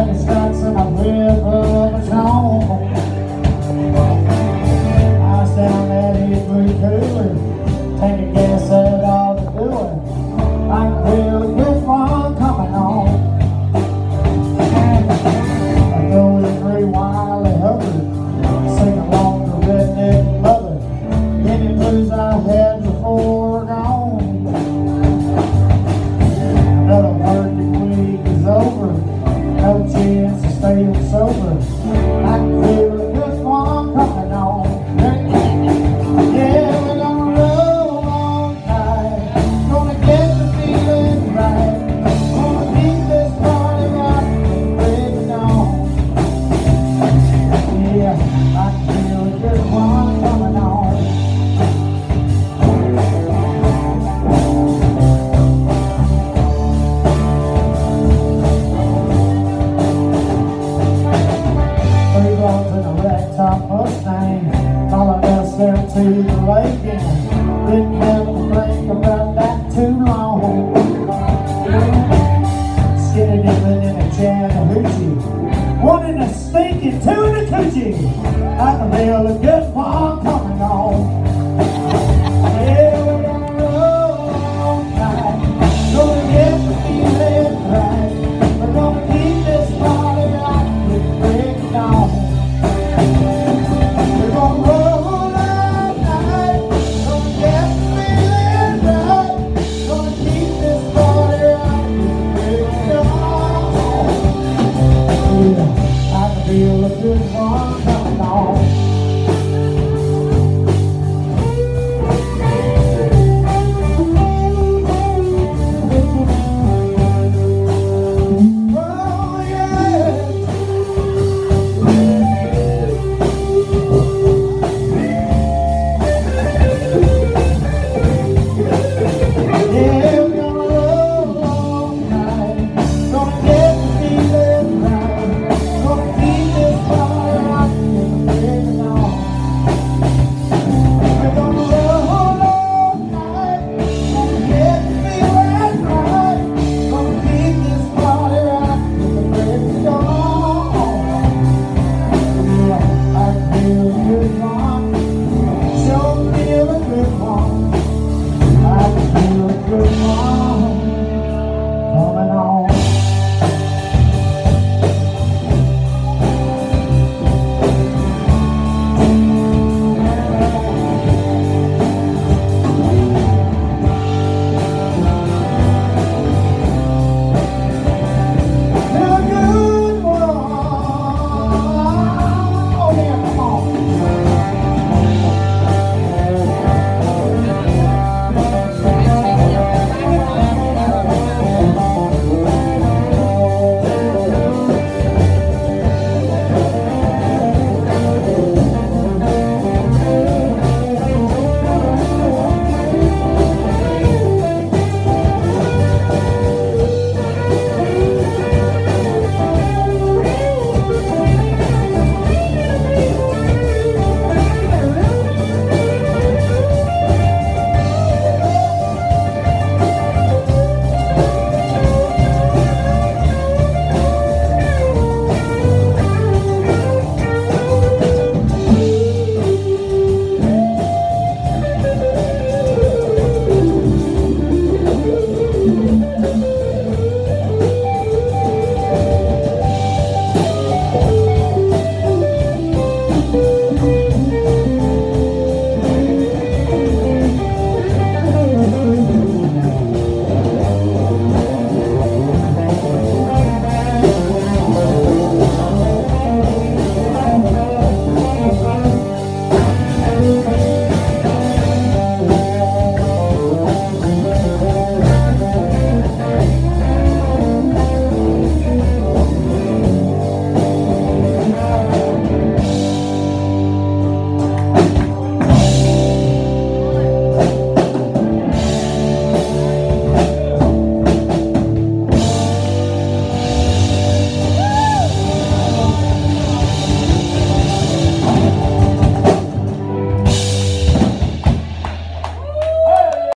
like a Scots and a whip of a tone. I was down there to get pretty cool and take a guess at all the doing. I can feel a good one coming on. I throw the free while they hover, sing along the redneck lover. Any blues I had before are gone. Another working week is over, no chance to stay sober. I can feel a good one coming on. Yeah, we're gonna roll all night, gonna get the feeling right, gonna keep this party rocking and breaking on. Yeah, I can feel a good one coming on. Three blocks in a ragtop Mustang, followed us down to the lake and didn't have to think about that too long. Skinny dipping in a Chattahoochee, one in a stinking tuna coochie. I can feel a good